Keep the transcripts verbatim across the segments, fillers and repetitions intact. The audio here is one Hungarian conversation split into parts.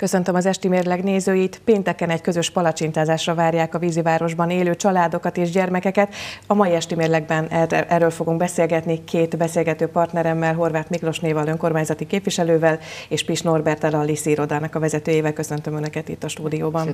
Köszöntöm az Esti Mérleg nézőit. Pénteken egy közös palacsintázásra várják a vízivárosban élő családokat és gyermekeket. A mai Esti Mérlegben erről fogunk beszélgetni két beszélgető partneremmel, Horváth Miklósnéval, önkormányzati képviselővel, és Pis Norberttel, a Liszi irodának a vezetőjével. Köszöntöm Önöket itt a stúdióban.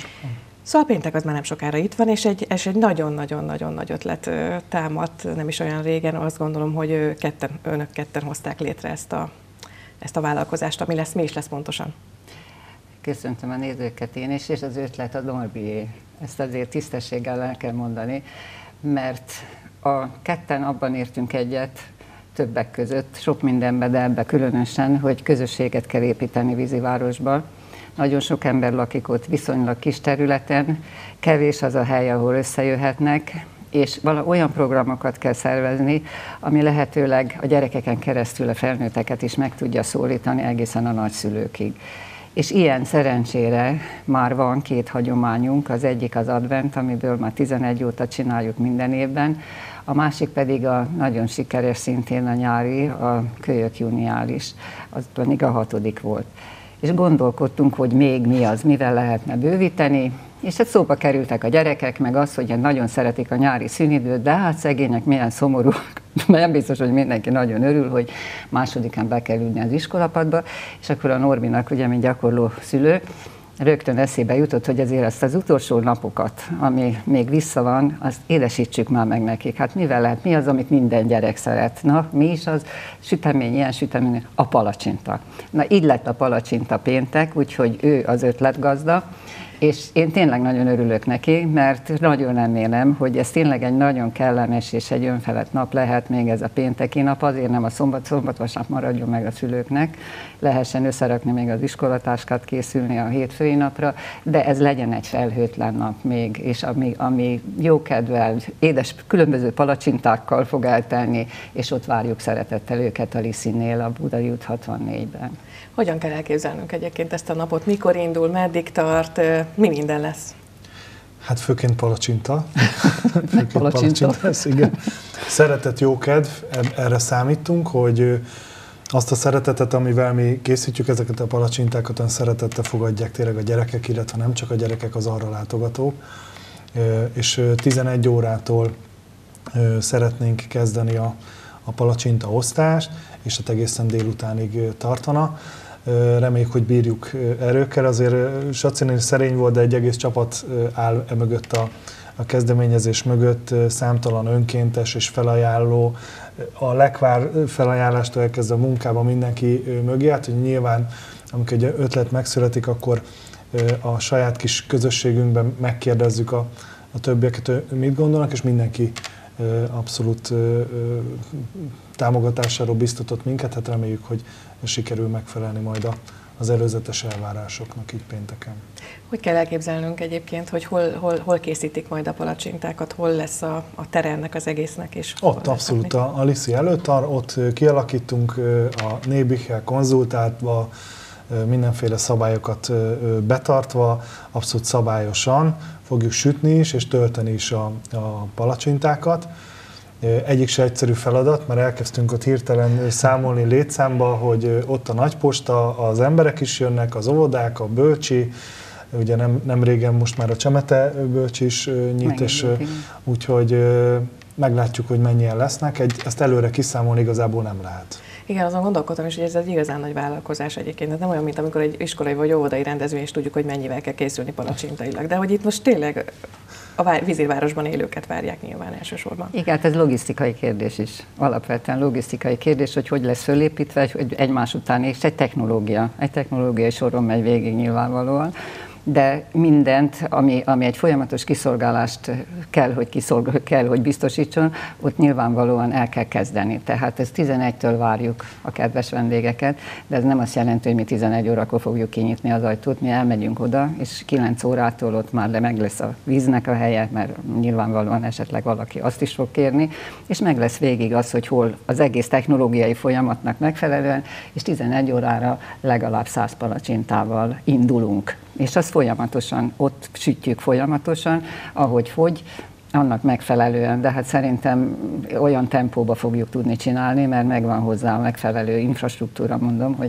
Szóval péntek az már nem sokára itt van, és egy, és egy nagyon-nagyon-nagyon nagy ötlet támadt, nem is olyan régen. Azt gondolom, hogy ketten, önök ketten hozták létre ezt a, ezt a vállalkozást, ami lesz, mi is lesz pontosan. Köszöntöm a nézőket én is, és az ötlet a Norbié. Ezt azért tisztességgel el kell mondani, mert a ketten abban értünk egyet, többek között, sok mindenben, de ebbe különösen, hogy közösséget kell építeni vízivárosba. Nagyon sok ember lakik ott viszonylag kis területen, kevés az a hely, ahol összejöhetnek, és vala olyan programokat kell szervezni, ami lehetőleg a gyerekeken keresztül a felnőtteket is meg tudja szólítani egészen a nagyszülőkig. És ilyen szerencsére már van két hagyományunk, az egyik az advent, amiből már tizenegy óta csináljuk minden évben, a másik pedig a nagyon sikeres szintén a nyári, a kölyök juniális, az pedig a hatodik volt. És gondolkodtunk, hogy még mi az, mivel lehetne bővíteni, és hát szóba kerültek a gyerekek, meg az, hogy nagyon szeretik a nyári szünidőt, de hát szegények milyen szomorú, nem biztos, hogy mindenki nagyon örül, hogy másodikán be kell ülni az iskolapadba, és akkor a Norbinak, ugye, mint gyakorló szülő, rögtön eszébe jutott, hogy azért ezt az utolsó napokat, ami még vissza van, azt édesítsük már meg nekik. Hát mivel lehet, mi az, amit minden gyerek szeret? Na, mi is az? Sütemény, ilyen sütemény, a palacsinta. Na, így lett a palacsinta péntek, úgyhogy ő az ötletgazda, és én tényleg nagyon örülök neki, mert nagyon remélem, hogy ez tényleg egy nagyon kellemes és egy önfelett nap lehet még ez a pénteki nap, azért nem a szombat, szombat vasárnap maradjon meg a szülőknek, lehessen összerakni még az iskolatáskát, készülni a hétfői napra, de ez legyen egy felhőtlen nap még, és ami, ami jókedvel, édes, különböző palacsintákkal fog eltelni, és ott várjuk szeretettel őket a Liszinél, a Budai út hatvannégyben. Hogyan kell elképzelnünk egyébként ezt a napot? Mikor indul, meddig tart, mi minden lesz? Hát főként palacsinta. főként palacsinta lesz, igen. Szeretet, jókedv, erre számítunk, hogy azt a szeretetet, amivel mi készítjük ezeket a palacsintákat, olyan szeretettel fogadják tényleg a gyerekek, illetve nem csak a gyerekek, az arra látogatók. És tizenegy órától szeretnénk kezdeni a, a palacsinta osztást, és hát egészen délutánig tartana. Reméljük, hogy bírjuk erőkkel. Azért Saci néni szerény volt, de egy egész csapat áll e mögött a, a kezdeményezés mögött, számtalan önkéntes és felajánló. A lekvár felajánlástól elkezdve a munkában mindenki mögé állt, hogy nyilván, amikor egy ötlet megszületik, akkor a saját kis közösségünkben megkérdezzük a, a többieket, mit gondolnak, és mindenki abszolút támogatásáról biztatott minket, hát reméljük, hogy sikerül megfelelni majd az előzetes elvárásoknak így pénteken. Hogy kell elképzelnünk egyébként, hogy hol, hol, hol készítik majd a palacsintákat, hol lesz a, a tere ennek az egésznek? És ott abszolút a, a Liszi előtt, ott kialakítunk a Nébikkel konzultáltva, mindenféle szabályokat betartva, abszolút szabályosan fogjuk sütni is és tölteni is a, a palacsintákat. Egyik se egyszerű feladat, mert elkezdtünk ott hirtelen számolni létszámba, hogy ott a nagyposta, az emberek is jönnek, az óvodák, a bölcsi, ugye nem, nem régen most már a Csemete bölcsi is nyit, és úgyhogy meglátjuk, hogy mennyien lesznek. Egy, ezt előre kiszámolni igazából nem lehet. Igen, azon gondolkodtam is, hogy ez egy igazán nagy vállalkozás egyébként. Ez nem olyan, mint amikor egy iskolai vagy óvodai rendezvény, és tudjuk, hogy mennyivel kell készülni palacsintailag. De hogy itt most tényleg a vízivárosban élőket várják nyilván elsősorban. Igen, hát ez logisztikai kérdés is. Alapvetően logisztikai kérdés, hogy hogy lesz fölépítve, hogy egymás után, és egy technológia. Egy technológiai soron megy végig nyilvánvalóan. De mindent, ami, ami egy folyamatos kiszolgálást kell hogy, kiszolgál, kell, hogy biztosítson, ott nyilvánvalóan el kell kezdeni. Tehát ez tizenegytől várjuk a kedves vendégeket, de ez nem azt jelenti, hogy mi tizenegy órakor fogjuk kinyitni az ajtót, mi elmegyünk oda, és kilenc órától ott már le meg lesz a víznek a helye, mert nyilvánvalóan esetleg valaki azt is fog kérni, és meg lesz végig az, hogy hol az egész technológiai folyamatnak megfelelően, és tizenegy órára legalább száz palacsintával indulunk. És azt folyamatosan, ott sütjük folyamatosan, ahogy fogy, annak megfelelően, de hát szerintem olyan tempóba fogjuk tudni csinálni, mert megvan hozzá a megfelelő infrastruktúra, mondom, hogy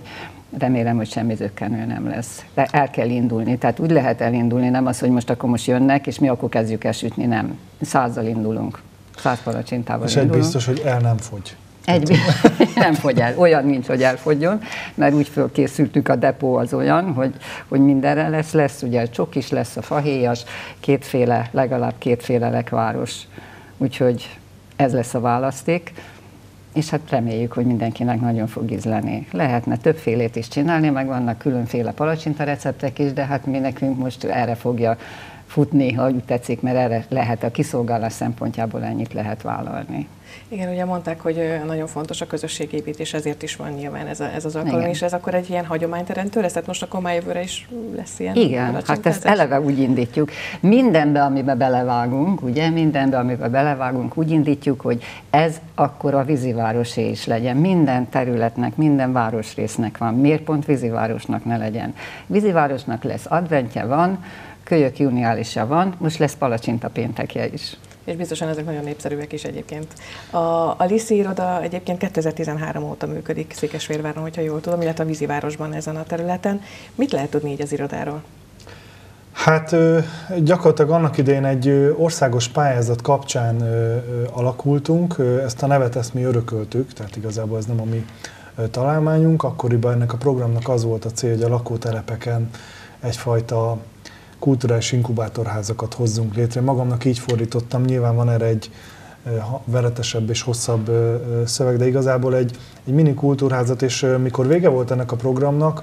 remélem, hogy semmi zökkenő nem lesz. De el kell indulni, tehát úgy lehet elindulni, nem az, hogy most akkor most jönnek, és mi akkor kezdjük el sütni, nem. Százzal indulunk, száz palacsintával és indulunk. És egy biztos, hogy el nem fogy. Egy nem fogy el, olyan nincs, hogy elfogjon, mert úgy fölkészültük, a depó az olyan, hogy, hogy mindenre lesz, lesz ugye csokis, lesz a fahéjas, kétféle, legalább kétféle lekváros, úgyhogy ez lesz a választék, és hát reméljük, hogy mindenkinek nagyon fog ízleni. Lehetne többfélét is csinálni, meg vannak különféle palacsinta receptek is, de hát mi nekünk most erre fogja futni, ha úgy tetszik, mert erre lehet a kiszolgálás szempontjából ennyit lehet vállalni. Igen, ugye mondták, hogy nagyon fontos a közösségépítés, ezért is van nyilván ez, a, ez az alkalom, és ez akkor egy ilyen hagyományteremtő lesz, tehát most akkor már jövőre is lesz ilyen. Igen, hát ezt eleve úgy indítjuk. Mindenbe, amiben belevágunk, ugye, mindenbe, amiben belevágunk, úgy indítjuk, hogy ez akkor a vízivárosé is legyen. Minden területnek, minden városrésznek van. Miért pont vízivárosnak ne legyen? Vízivárosnak lesz adventje van, kölyök júniálisa van, most lesz palacsinta péntekje is. És biztosan ezek nagyon népszerűek is egyébként. A, a Liszi iroda egyébként kétezer-tizenhárom óta működik Székesfehérváron, hogyha jól tudom, illetve a vízivárosban ezen a területen. Mit lehet tudni így az irodáról? Hát gyakorlatilag annak idején egy országos pályázat kapcsán alakultunk, ezt a nevet ezt mi örököltük, tehát igazából ez nem a mi találmányunk. Akkoriban ennek a programnak az volt a cél, hogy a lakótelepeken egyfajta kulturális inkubátorházakat hozzunk létre. Magamnak így fordítottam, nyilván van erre egy veretesebb és hosszabb szöveg, de igazából egy, egy mini kultúrházat, és mikor vége volt ennek a programnak,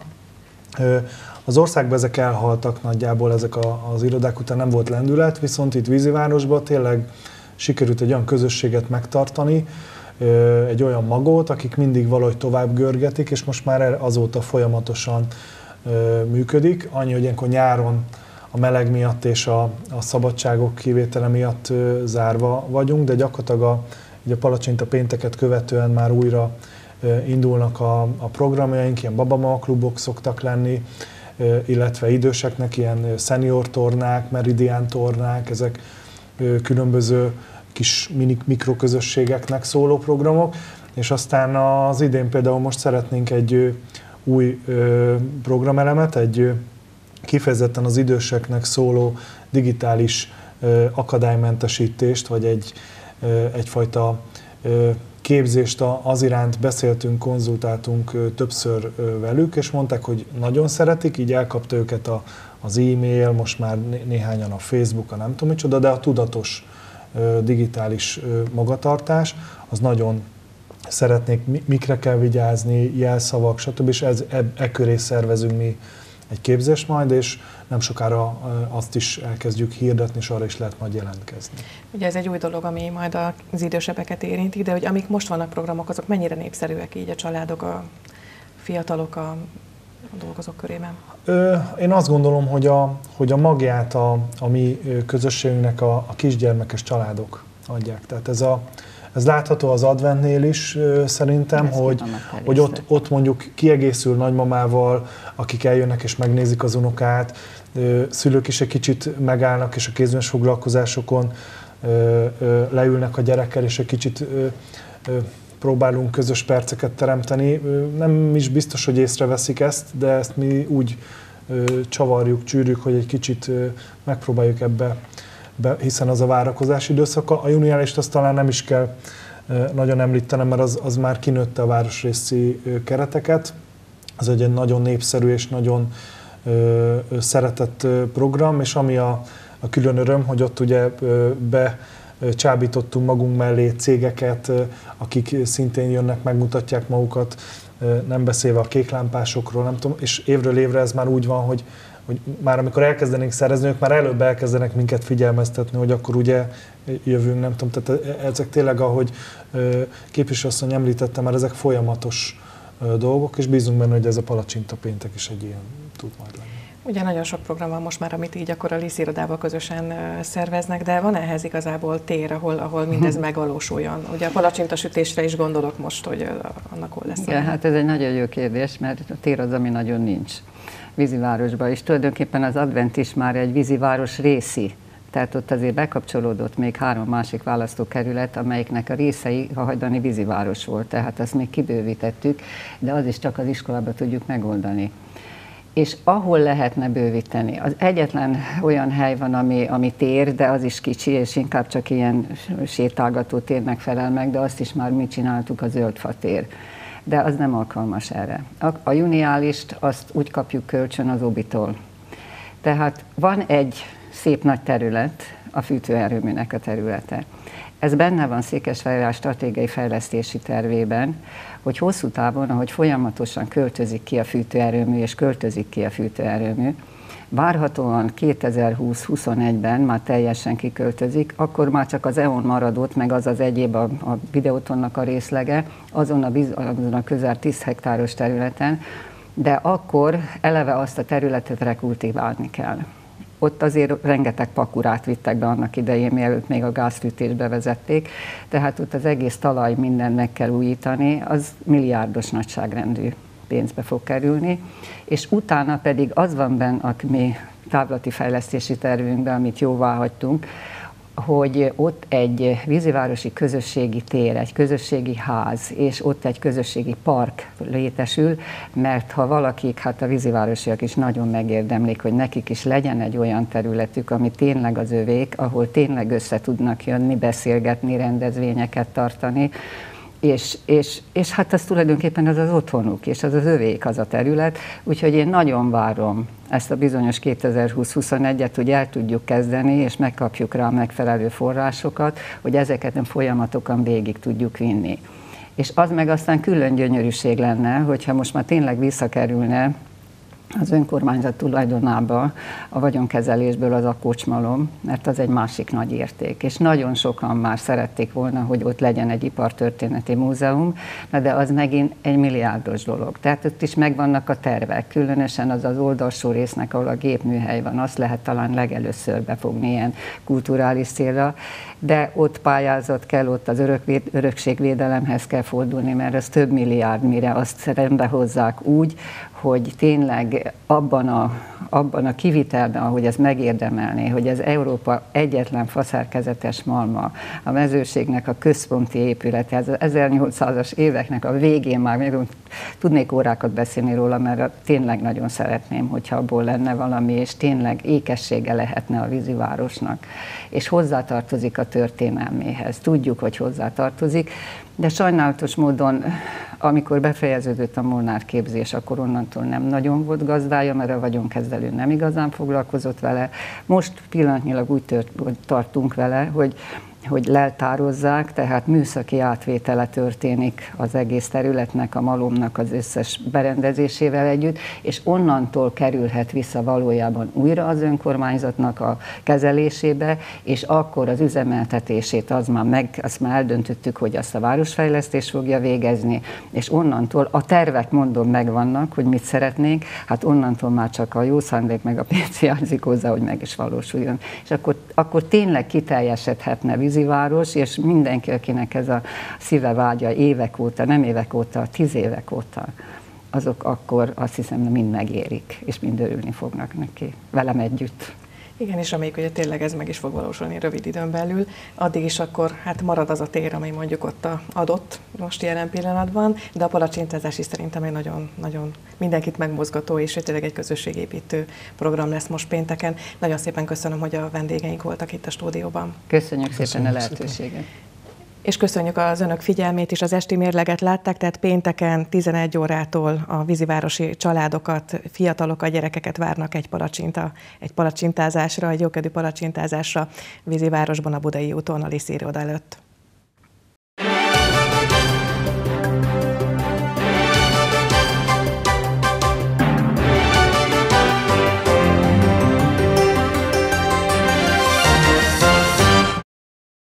az országban ezek elhaltak nagyjából, ezek a, az irodák után nem volt lendület, viszont itt Vízivárosban tényleg sikerült egy olyan közösséget megtartani, egy olyan magot, akik mindig valahogy tovább görgetik, és most már azóta folyamatosan működik. Annyi, hogy ilyenkor nyáron a meleg miatt és a, a szabadságok kivétele miatt ö, zárva vagyunk, de gyakorlatilag a, a palacsinta pénteket követően már újra ö, indulnak a, a programjaink, ilyen babamama klubok szoktak lenni, ö, illetve időseknek ilyen senior tornák, meridián tornák, ezek ö, különböző kis mini, mikroközösségeknek szóló programok, és aztán az idén például most szeretnénk egy ö, új ö, programelemet, egy ö, kifejezetten az időseknek szóló digitális ö, akadálymentesítést, vagy egy, ö, egyfajta ö, képzést az iránt beszéltünk, konzultáltunk ö, többször ö, velük, és mondták, hogy nagyon szeretik, így elkapta őket a, az e-mail, most már né- néhányan a Facebook, a nem tudom micsoda, de a tudatos ö, digitális ö, magatartás, az nagyon szeretnék, mikre kell vigyázni, jelszavak, stb. És ez, e, e köré szervezünk mi egy képzést majd, és nem sokára azt is elkezdjük hirdetni, és arra is lehet majd jelentkezni. Ugye ez egy új dolog, ami majd az idősebbeket érinti, de hogy amik most vannak programok, azok mennyire népszerűek így a családok, a fiatalok, a dolgozók körében? Én azt gondolom, hogy a, hogy a magját a, a mi közösségünknek a, a kisgyermekes családok adják. Tehát ez a Ez látható az adventnél is szerintem, Ezt hogy, hogy ott, ott mondjuk kiegészül nagymamával, akik eljönnek és megnézik az unokát, szülők is egy kicsit megállnak, és a kézműves foglalkozásokon leülnek a gyerekkel, és egy kicsit próbálunk közös perceket teremteni. Nem is biztos, hogy észreveszik ezt, de ezt mi úgy csavarjuk, csűrjük, hogy egy kicsit megpróbáljuk ebbe, Be, hiszen az a várakozási időszaka. A júniálist azt talán nem is kell e, nagyon említenem, mert az, az már kinőtte a városrészi e, kereteket. Ez egy nagyon népszerű és nagyon e, szeretett e, program, és ami a, a külön öröm, hogy ott ugye e, becsábítottunk magunk mellé cégeket, e, akik szintén jönnek, megmutatják magukat, e, nem beszélve a kéklámpásokról, nem tudom, és évről évre ez már úgy van, hogy hogy már amikor elkezdenénk szerezni, ők már előbb elkezdenek minket figyelmeztetni, hogy akkor ugye jövünk, nem tudom, tehát ezek tényleg, ahogy képviselőasszony említette, már ezek folyamatos dolgok, és bízunk benne, hogy ez a palacsinta péntek is egy ilyen tud majd lenni. Ugye nagyon sok program van most már, amit így akkor a Liszi irodában közösen szerveznek, de van ehhez igazából tér, ahol, ahol mindez megvalósuljon? Ugye a palacsintasütésre is gondolok most, hogy annak hol lesz. Igen, hát ez egy nagyon jó kérdés, mert a tér az, ami nagyon nincs Vízivárosban, és tulajdonképpen az advent is már egy víziváros részi Tehát ott azért bekapcsolódott még három másik választókerület, amelyiknek a részei a hajdani víziváros volt, tehát azt még kibővítettük, de az is csak az iskolában tudjuk megoldani. És ahol lehetne bővíteni, az egyetlen olyan hely van, ami, ami tér, de az is kicsi, és inkább csak ilyen sétálgató térnek felel meg, de azt is már mi csináltuk, a Zöldfa tér. De az nem alkalmas erre. A, a juniálist azt úgy kapjuk kölcsön az Obitól. Tehát van egy szép nagy terület, a fűtőerőműnek a területe. Ez benne van Székesfehérvár stratégiai fejlesztési tervében, hogy hosszú távon, ahogy folyamatosan költözik ki a fűtőerőmű, és költözik ki a fűtőerőmű, várhatóan kétezer-húsz-huszonegyben már teljesen kiköltözik, akkor már csak az e on maradott, meg az az egyéb a, a Videotonnak a részlege, azon a, azon a közel tíz hektáros területen, de akkor eleve azt a területet rekultiválni kell. Ott azért rengeteg pakurát vittek be annak idején, mielőtt még a gázfűtést bevezették, tehát ott az egész talaj mindent meg kell újítani, az milliárdos nagyságrendű pénzbe fog kerülni, és utána pedig az van benne a mi távlati fejlesztési tervünkben, amit jóvá hagytunk, hogy ott egy vízivárosi közösségi tér, egy közösségi ház, és ott egy közösségi park létesül, mert ha valakik, hát a vízivárosiak is nagyon megérdemlik, hogy nekik is legyen egy olyan területük, ami tényleg az övék, ahol tényleg össze tudnak jönni, beszélgetni, rendezvényeket tartani, És, és, és hát ez tulajdonképpen az az otthonuk, és az az övék, az a terület, úgyhogy én nagyon várom ezt a bizonyos kétezer-húsz-huszonegyet, hogy el tudjuk kezdeni, és megkapjuk rá a megfelelő forrásokat, hogy ezeket nem folyamatokan végig tudjuk vinni. És az meg aztán külön gyönyörűség lenne, hogyha most már tényleg visszakerülne az önkormányzat tulajdonába a vagyonkezelésből az a kocsmalom, mert az egy másik nagy érték. És nagyon sokan már szerették volna, hogy ott legyen egy ipartörténeti múzeum, de az megint egy milliárdos dolog. Tehát ott is megvannak a tervek, különösen az az oldalsó résznek, ahol a gépműhely van, azt lehet talán legelőször befogni ilyen kulturális célra, de ott pályázat kell, ott az örök, örökségvédelemhez kell fordulni, mert ez több milliárd, mire azt rendbe hozzák úgy, hogy tényleg abban a, abban a kivitelben, ahogy ez megérdemelné, hogy ez Európa egyetlen faszerkezetes malma, a mezőségnek a központi épülete, ez az ezernyolcszázas éveknek a végén már még tudnék órákat beszélni róla, mert tényleg nagyon szeretném, hogyha abból lenne valami, és tényleg ékessége lehetne a vízivárosnak, és hozzátartozik a történelméhez. Tudjuk, hogy hozzátartozik, de sajnálatos módon, amikor befejeződött a Molnár képzés, akkor onnantól nem nagyon volt gazdája, mert a vagyonkezelő nem igazán foglalkozott vele. Most pillanatnyilag úgy tört, tartunk vele, hogy hogy leltározzák, tehát műszaki átvétele történik az egész területnek, a malomnak az összes berendezésével együtt, és onnantól kerülhet vissza valójában újra az önkormányzatnak a kezelésébe, és akkor az üzemeltetését az már meg, azt már eldöntöttük, hogy azt a városfejlesztés fogja végezni, és onnantól a tervek, mondom, megvannak, hogy mit szeretnénk, hát onnantól már csak a jó szándék meg a pénz hiányzik hozzá, hogy meg is valósuljon. És akkor, akkor tényleg kiteljesedhetne víziváros, és mindenki, akinek ez a szíve vágya évek óta, nem évek óta, tíz évek óta, azok akkor azt hiszem mind megérik, és mind örülni fognak neki, velem együtt. Igen, és reméljük, hogy tényleg ez meg is fog valósulni rövid időn belül. Addig is akkor hát marad az a tér, ami mondjuk ott adott most jelen pillanatban, de a palacsintázás is szerintem egy nagyon, nagyon mindenkit megmozgató, és tényleg egy közösségépítő program lesz most pénteken. Nagyon szépen köszönöm, hogy a vendégeink voltak itt a stúdióban. Köszönjük, Köszönjük szépen a lehetőséget. Szépen. És köszönjük az önök figyelmét is, az esti mérleget látták, tehát pénteken tizenegy órától a vízivárosi családokat, fiatalokat, gyerekeket várnak egy palacsinta, egy palacsintázásra, egy jókedvű palacsintázásra Vízivárosban, a Budai úton, a Liszi iroda előtt.